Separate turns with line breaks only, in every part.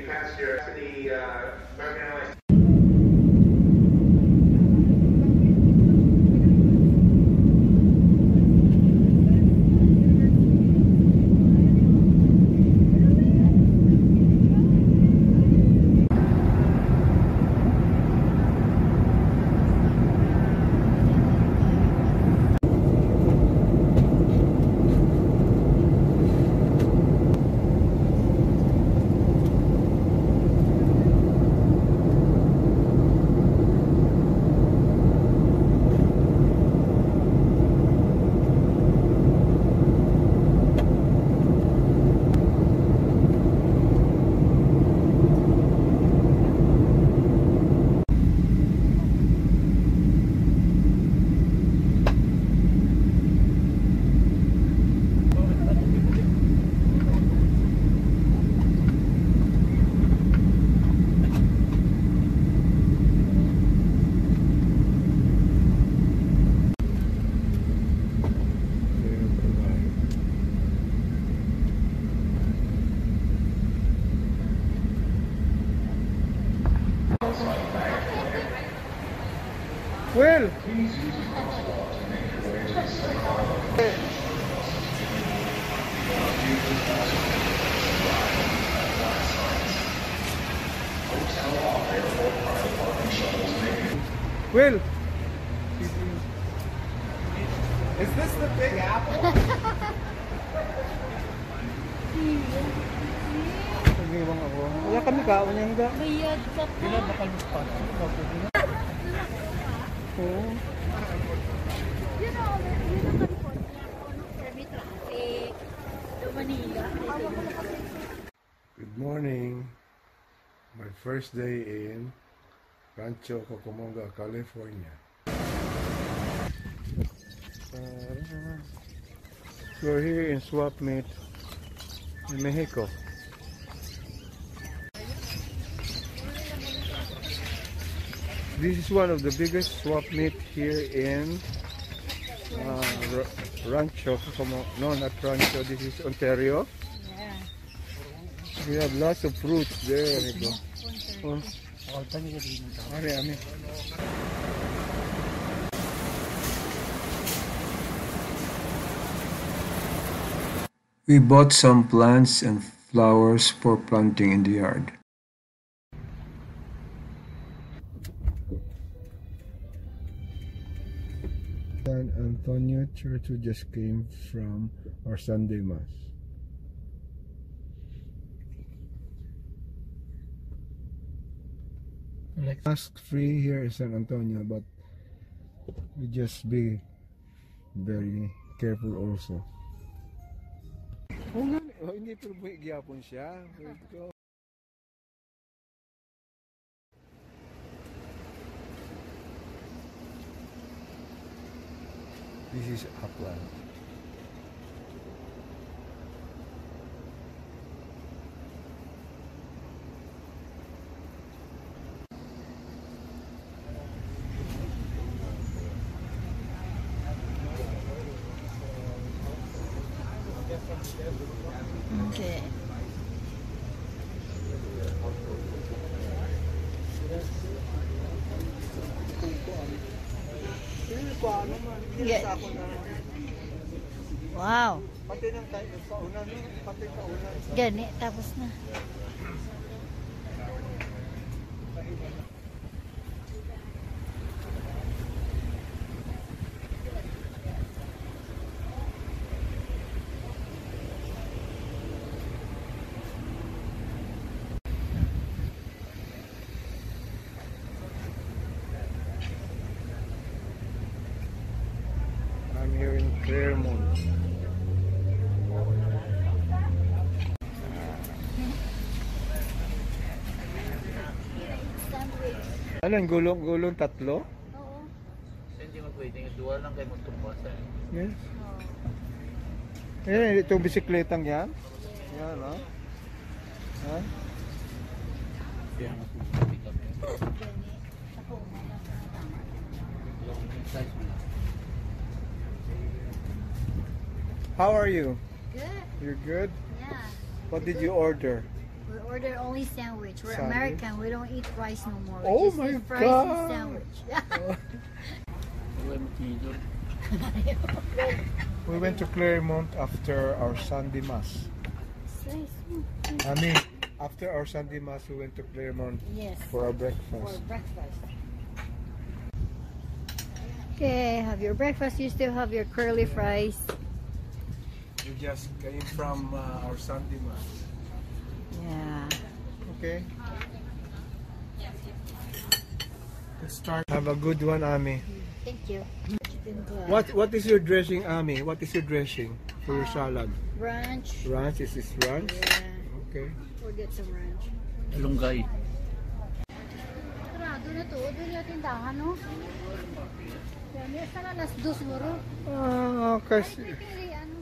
past your to the American Airlines.
Well, Will, is this the Big Apple? Nag-iwang ako. Wala kami kaon yan ga.
Bayad ka pa.
Bila bakal muspan. Oo.
Yun ang California. Heavy traffic. Manila.
Good morning. My first day in Rancho Cucamonga, California. We're here in Swap Meet in Mexico. This is one of the biggest swap meet here in Rancho Cucamonga. No, not Rancho. This is Ontario.
Yeah.
We have lots of fruits there. There you go. Oh. We bought some plants and flowers for planting in the yard. San Antonio Church, we just came from our Sunday Mass. Mask free here in San Antonio, but we just be very careful also. Oh, hindi pero gyapon siya. This is Upland.
Okay. Yeah. Wow. Gani, tapos na.
I'm here in Claremont. Anong gulong-gulong tatlo?
Oo.
Hindi mo pwedeng dual lang kayo magtumbasan.
Yes. Eh, itong bisikletang yan? Yan, ha? Ha?
Yan.
How are you?
Good.
You're good?
Yeah.
What did you order?
We ordered only sandwich. We're
Sandwich?
American. We don't eat rice no more.
Oh
We just
my
eat fries and
God.
sandwich.
Huwag matidor.
We went to Claremont after our Sunday Mass. I mean, after our Sunday Mass, we went to Claremont
Yes.
for our
For
breakfast.
breakfast. Okay, have your breakfast. You still have your curly fries.
We just came from our Sunday Mass.
Yeah.
Okay. Let's start. Have a good one, Ami.
Thank you.
What is your dressing, Ami? What is your dressing for your salad?
Ranch.
Ranch? Is this ranch?
Yeah.
Okay.
We'll get some ranch.
Alunggay.
Sarado na to. Doon yung tindahan, no? Yan, sana alas 2 siguro.
Kasi...
Pili, ano?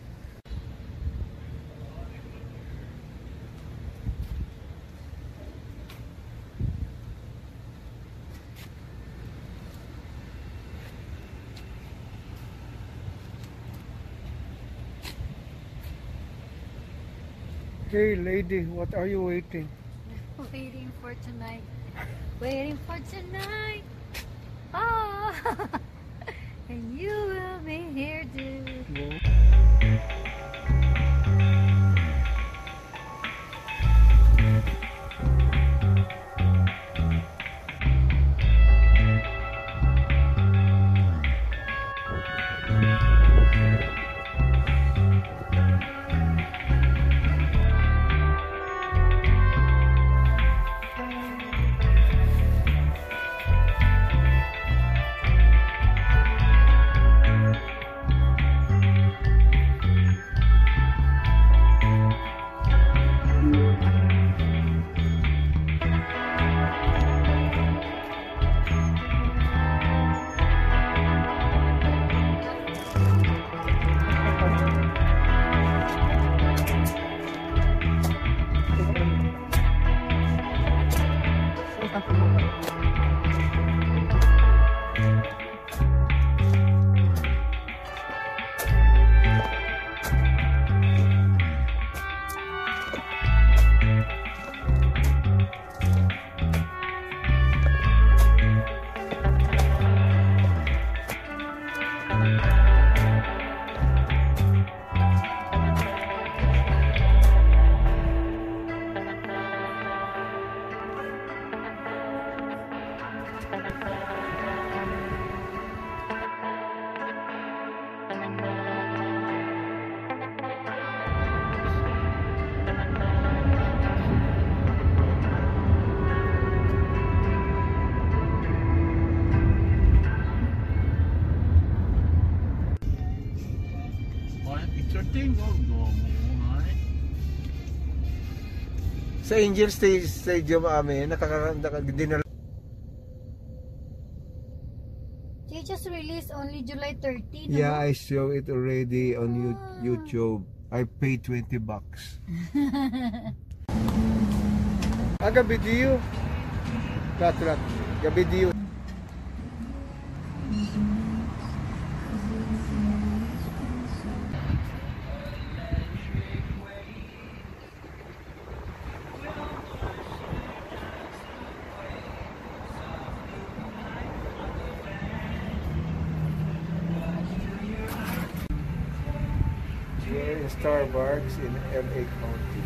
Hey, lady, what are you waiting?
Waiting for tonight. Waiting for tonight. Oh, and you will be here too.
Picture thing.
Sa Angel Stadium, Ami, dinala.
They just released only July 13.
Yeah,
no?
I saw it already on YouTube. I paid $20. Gabi diyo. Lat. Gabi diyo. We're in Starbucks in LA County.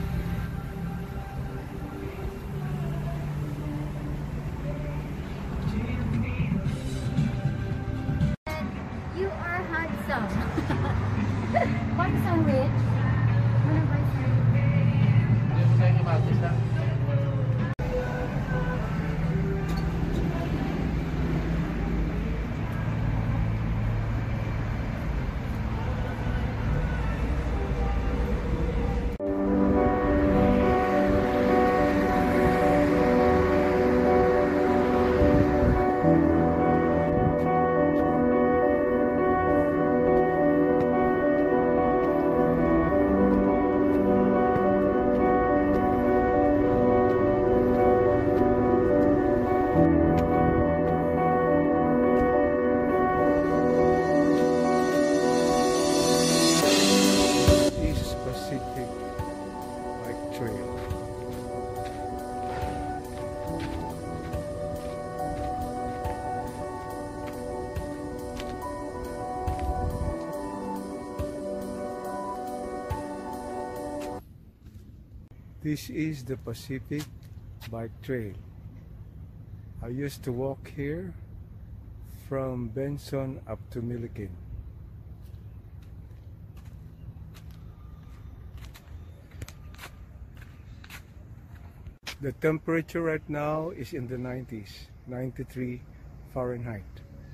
You are handsome. One sandwich. Wanna buy sandwich?
Hindi mo tayo kamatis ha?
East Pacific Bike Trail. This is the Pacific Bike Trail. I used to walk here from Benson up to Milliken. The temperature right now is in the 90s, 93 Fahrenheit.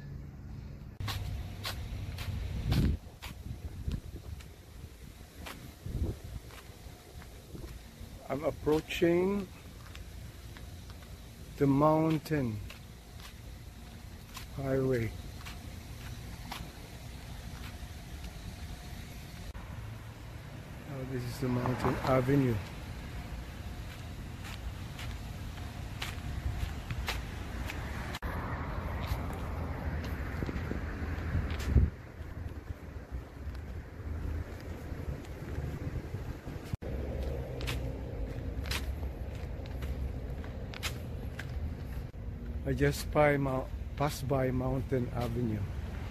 I'm approaching the mountain highway. This is the mountain avenue. I just passed by Mountain Avenue.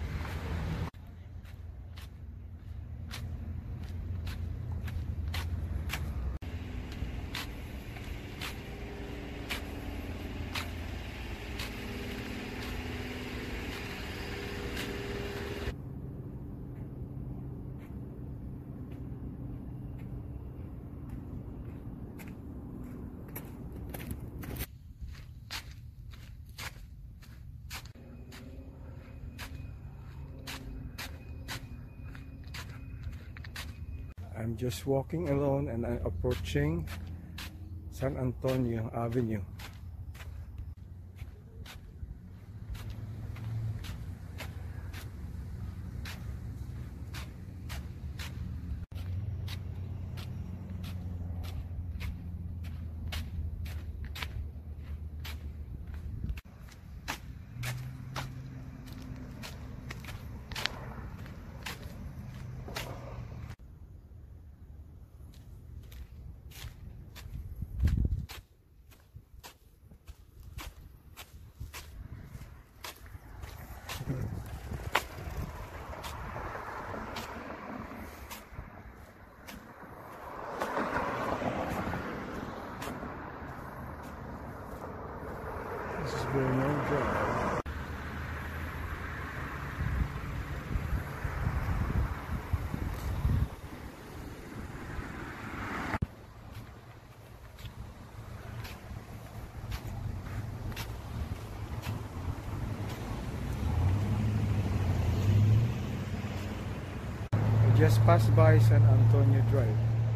I'm just walking alone and I'm approaching San Antonio Avenue. This is Bernard Drive. I just passed by San Antonio Drive.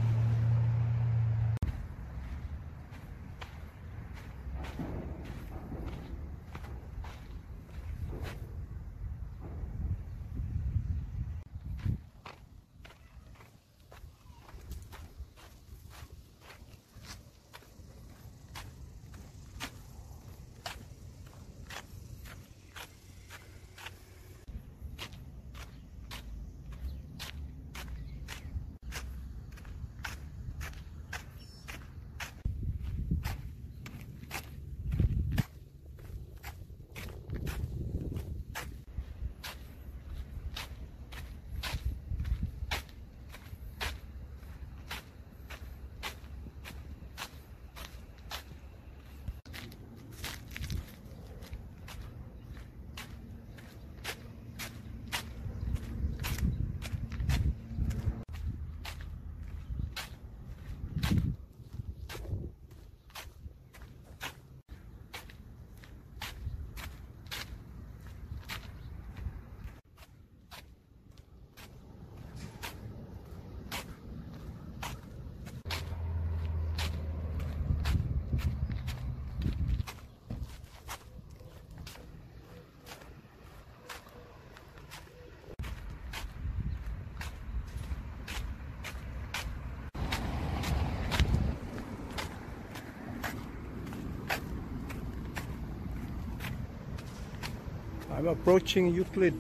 I'm approaching Euclid.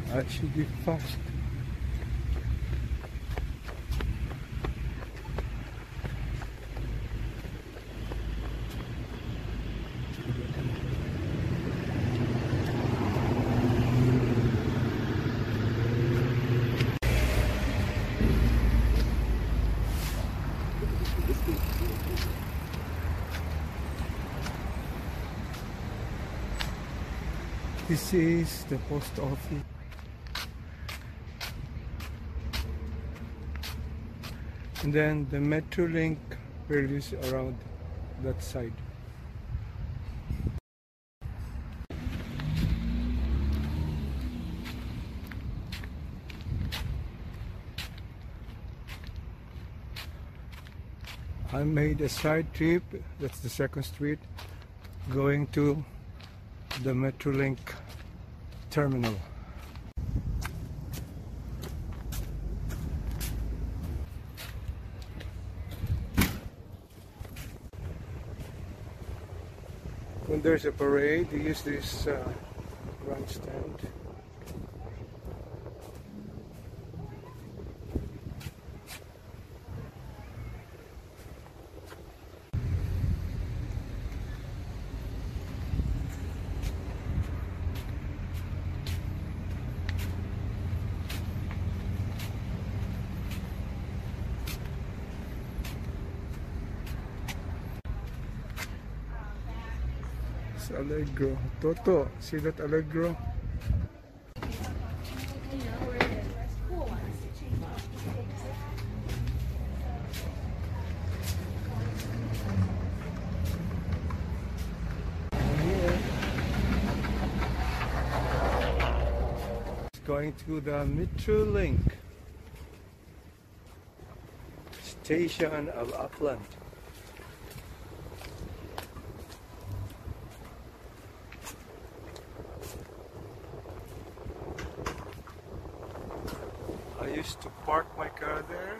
I should be fast. This is the post office. And then the Metrolink is around that side. I made a side trip, that's the second street, going to the Metrolink terminal. When there's a parade, they use this grandstand. Allegro. Toto, see that Allegro? It's going to the Metrolink station of Rutland. I used to park my car there.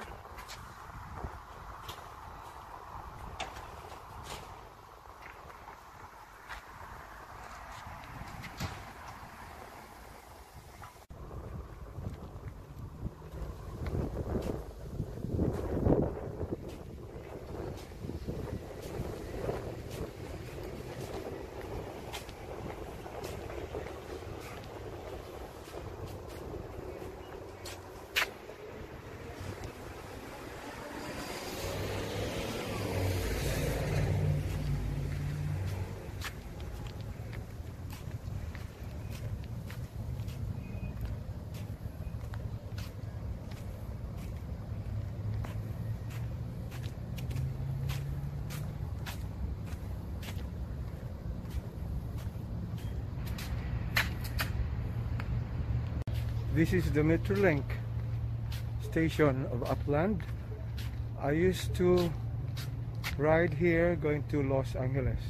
This is the Metrolink station of Rutland. I used to ride here going to Los Angeles.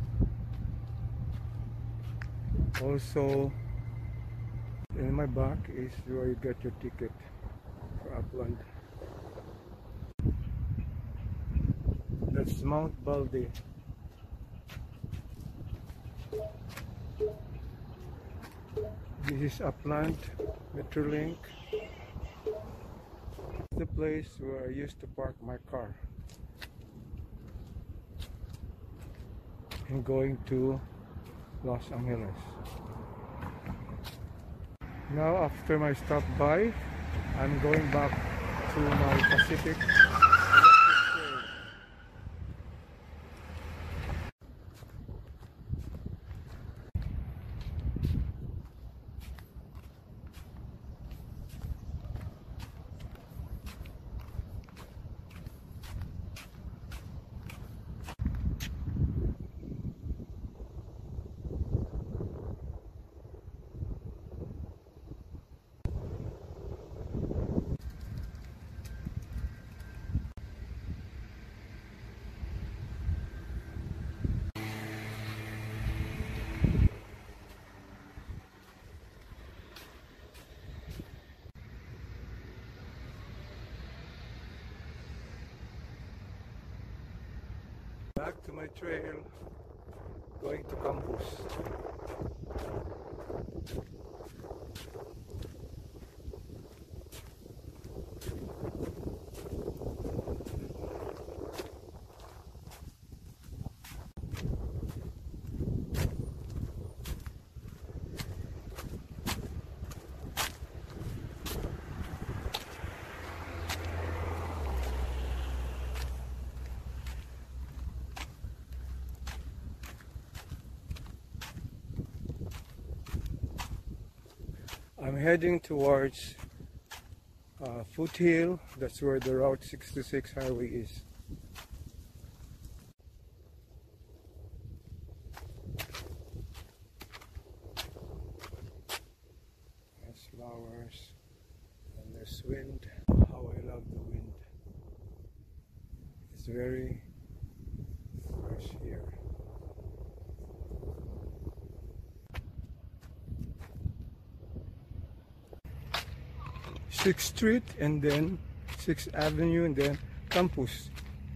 Also, in my back is where you get your ticket for Rutland. That's Mount Baldy. This is Rutland Metrolink. The place where I used to park my car and going to Los Angeles. Now after my stop by, I'm going back to my Pacific. Back to my trail, going to campus. I'm heading towards Foothill. That's where the Route 66 highway is. There's flowers and there's wind. How I love the wind. It's very fresh here. 6th Street and then 6th Avenue and then campus.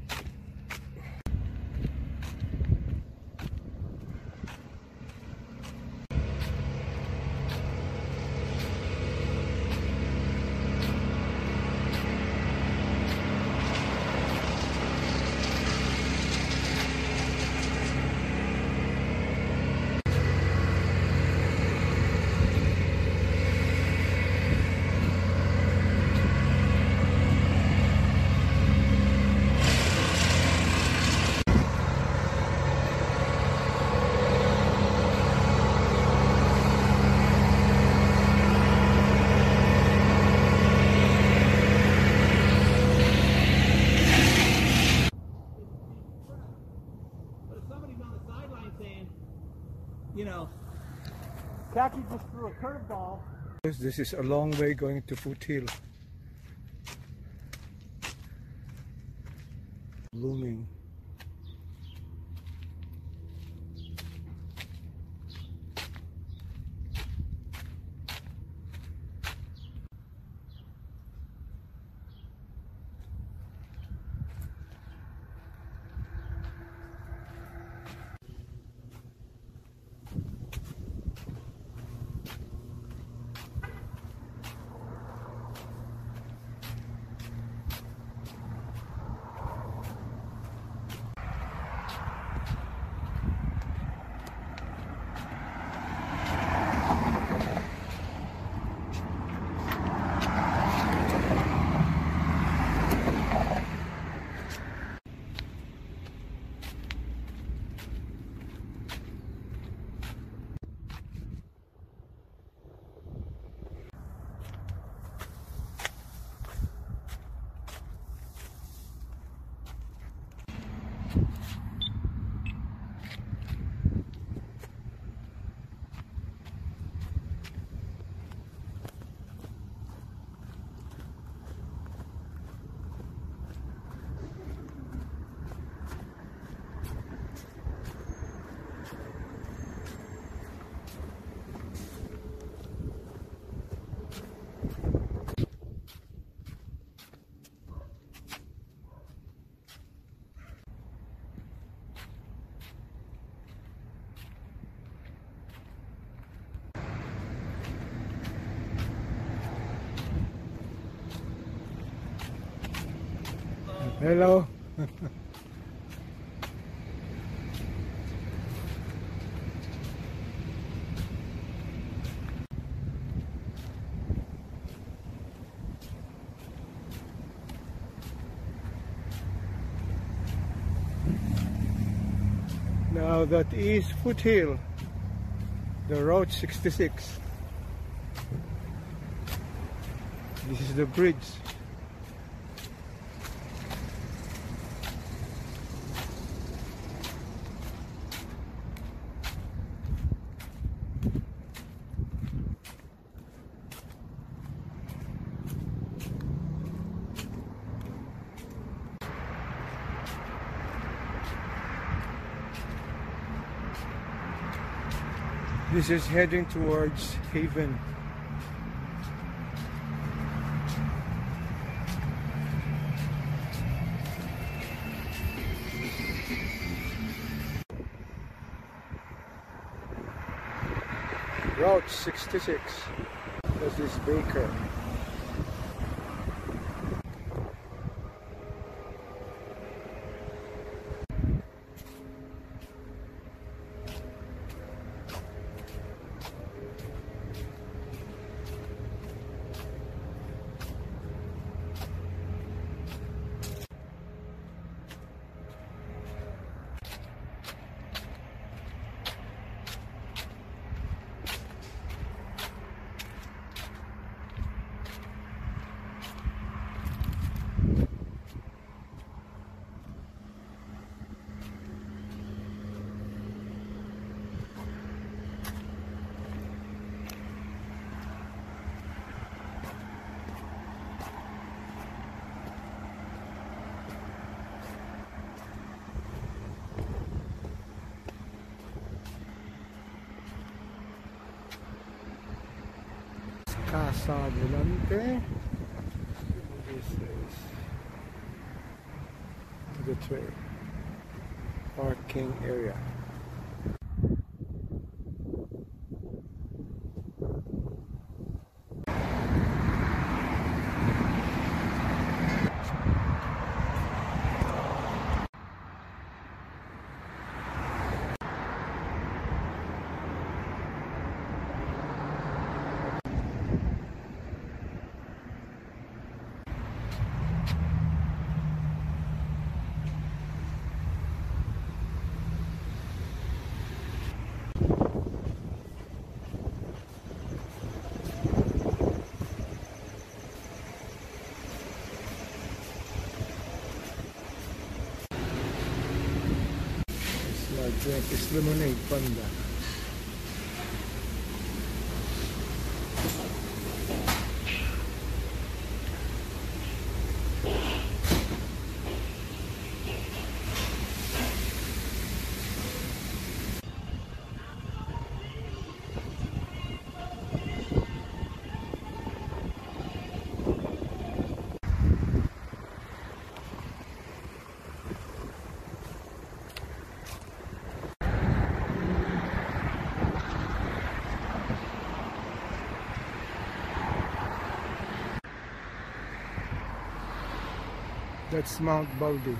You know, Kaki just threw a curveball.
This is a long way going to Foothill. Blooming. Hello. Now that is Foothill, the Route 66. This is the bridge. This is heading towards Haven. Route 66. This is Baker. Casa Volante. This is the train parking area. Drink is lemonade panda. That's Mount Baldy.